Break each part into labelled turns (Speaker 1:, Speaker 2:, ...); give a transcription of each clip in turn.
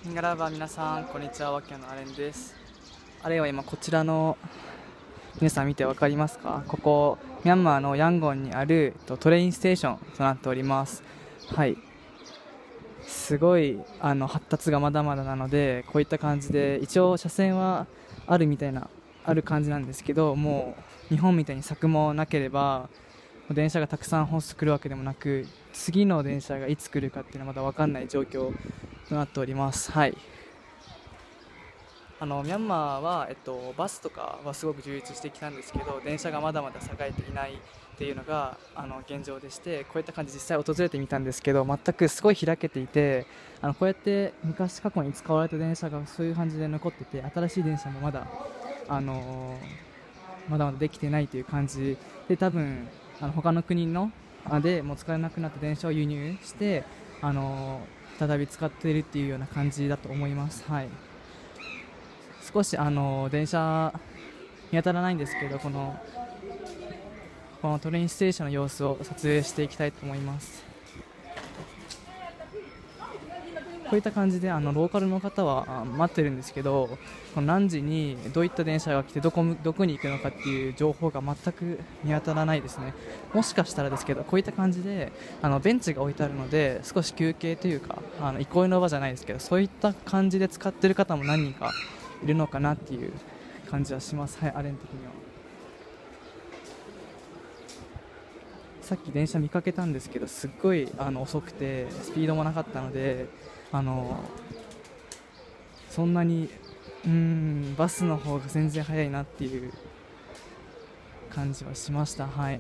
Speaker 1: ンガラバー皆さん、こんにちは。ワキャのアレンです。アレンは今こちらの皆さん見てわかりますか？ここミャンマーのヤンゴンにあるトレインステーションとなっております。はい、すごい発達がまだまだなので、こういった感じで一応車線はある感じなんですけど、もう日本みたいに柵もなければ電車がたくさん本数来るわけでもなく、次の電車がいつ来るかっていうのはまだ分かんない状況となっております。はい、ミャンマーは、バスとかはすごく充実してきたんですけど、電車がまだまだ栄えていないっていうのが現状でして、こういった感じで実際訪れてみたんですけど、全くすごい開けていて、こうやって昔過去に使われた電車がそういう感じで残ってて、新しい電車もまだ、まだまだできてないという感じで、多分他の国のでもう使えなくなった電車を輸入して、再び使っているっていうような感じだと思います。はい、少し電車見当たらないんですけど、このトレインステーションの様子を撮影していきたいと思います。こういった感じでローカルの方は待ってるんですけど、この何時にどういった電車が来てどこに行くのかっていう情報が全く見当たらないですね。もしかしたらですけど、こういった感じでベンチが置いてあるので、少し休憩というか憩いの場じゃないですけど、そういった感じで使っている方も何人かいるのかなっていう感じはします。はい、アレン的には。さっき電車見かけたんですけど、すっごい遅くてスピードもなかったので、そんなにバスの方が全然速いなっていう感じはしました。はい、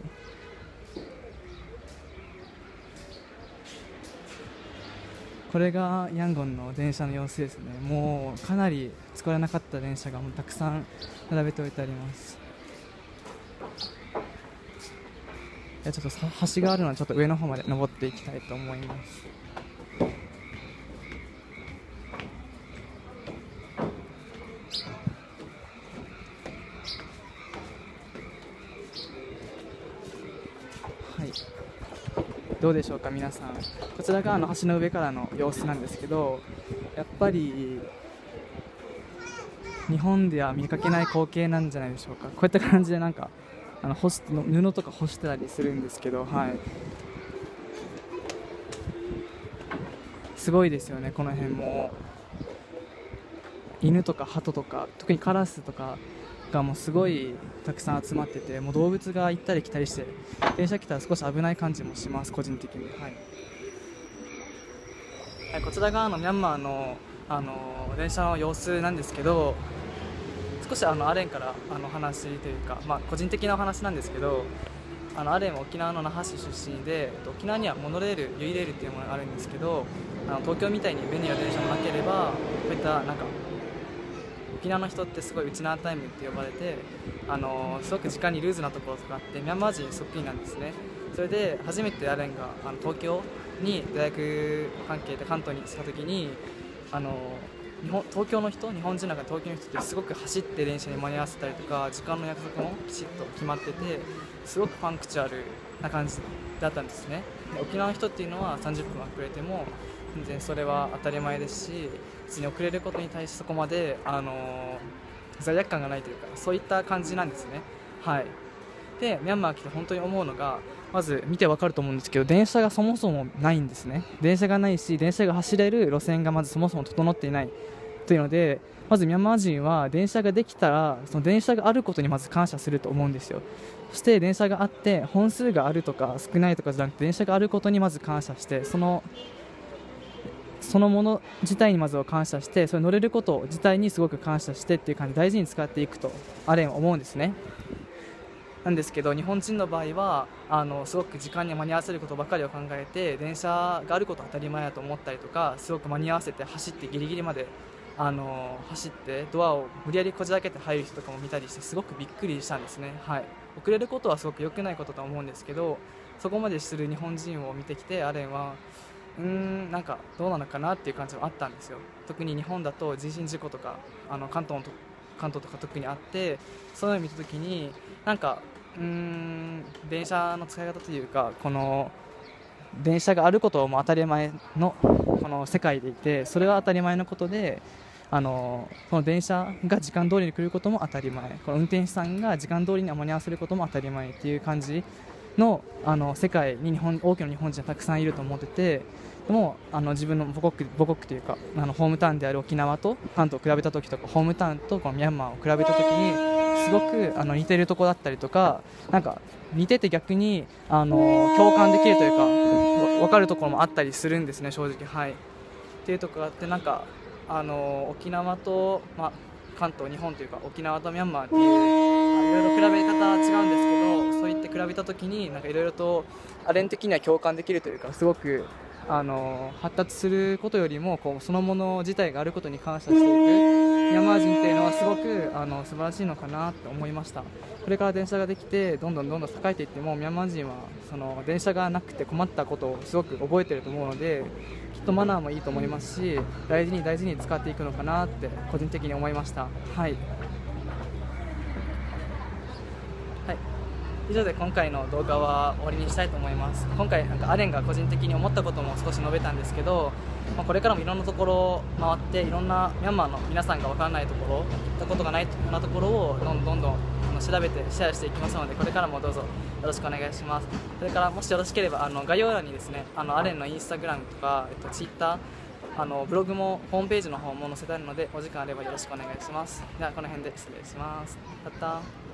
Speaker 1: これがヤンゴンの電車の様子ですね。もうかなり使われなかった電車がもうたくさん並べておいてあります。ちょっと橋があるので、ちょっと上の方まで登っていきたいと思います。はい、どうでしょうか皆さん。こちらが橋の上からの様子なんですけど、やっぱり日本では見かけない光景なんじゃないでしょうか。こういった感じで布とか干してたりするんですけど、はい、すごいですよね。この辺も犬とか鳩とか特にカラスとかがもうすごいたくさん集まってて、もう動物が行ったり来たりして、電車来たら少し危ない感じもします、個人的に。はいはい、こちらがミャンマーの、電車の様子なんですけど、少しアレンから話というか、個人的なお話なんですけど、アレンは沖縄の那覇市出身で、沖縄にはモノレール、ユイレールっていうものがあるんですけど、東京みたいに便利な電車もなければ、こういった沖縄の人ってすごいウチナータイムって呼ばれて、すごく時間にルーズなところとかあって、ミャンマー人そっくりなんですね。それで初めてアレンが東京に大学関係で関東に来た時に、東京の人、日本人の中で東京の人ってすごく走って電車に間に合わせたりとか、時間の約束もきちっと決まってて、すごくパンクチュアルな感じだったんですね。で、沖縄の人っていうのは30分遅れても全然それは当たり前ですし、別に遅れることに対してそこまで、罪悪感がないというか、そういった感じなんですね。はい、でミャンマー来て本当に思うのが、まず見てわかると思うんですけど、電車がそもそもないんですね。電車がないし、電車が走れる路線がまずそもそも整っていないというので、まずミャンマー人は電車ができたらその電車があることにまず感謝すると思うんですよ。そして電車があって本数があるとか少ないとかじゃなくて、電車があることにまず感謝して、そのもの自体にまずは感謝して、それ乗れること自体にすごく感謝してっていう感じで大事に使っていくとアレンは思うんですね。なんですけど、日本人の場合はすごく時間に間に合わせることばかりを考えて、電車があることは当たり前だと思ったりとか、すごく間に合わせて走ってギリギリまで走ってドアを無理やりこじ開けて入る人とかも見たりして、すごくびっくりしたんですね。はい、遅れることはすごく良くないことと思うんですけど、そこまでする日本人を見てきて、アレンはなんかどうなのかなっていう感じはあったんですよ。特に日本だと人身事故とか関東とか特にあって、そういうのを見た時に電車の使い方というか、この電車があることも当たり前のこの世界でいて、それは当たり前のことで、この電車が時間通りに来ることも当たり前、この運転手さんが時間通りに間に合わせることも当たり前っていう感じの、世界に多くの日本人はたくさんいると思ってて、でも自分の母国というかホームタウンである沖縄と関東を比べた時とか、ホームタウンとこのミャンマーを比べた時にすごく似てるところだったりとか、なんか似てて逆に共感できるというか分かるところもあったりするんですね、正直。はいっていうところがあって、なんか沖縄と、関東、日本というか沖縄とミャンマーっていういろいろ比べ方は違うんですけど、そういって比べた時になんかいろいろとアレン的には共感できるというか、すごく発達することよりもそのもの自体があることに感謝していくミャンマー人っていうのはすごく素晴らしいのかなと思いました。これから電車ができてどんどん栄えていっても、ミャンマー人はその電車がなくて困ったことをすごく覚えていると思うので、きっとマナーもいいと思いますし、大事に使っていくのかなって個人的に思いました。はい以上で今回の動画は終わりにしたいと思います。今回アレンが個人的に思ったことも少し述べたんですけど、これからもいろんなところを回っていろんなミャンマーの皆さんが分からないところ、行ったことがないようなところをどんどん調べてシェアしていきますので、これからもどうぞよろしくお願いします。それからもしよろしければ概要欄にですね、アレンのインスタグラムとか、ツイッターブログもホームページの方も載せてあるので、お時間あればよろしくお願いします。ではこの辺で失礼します。また。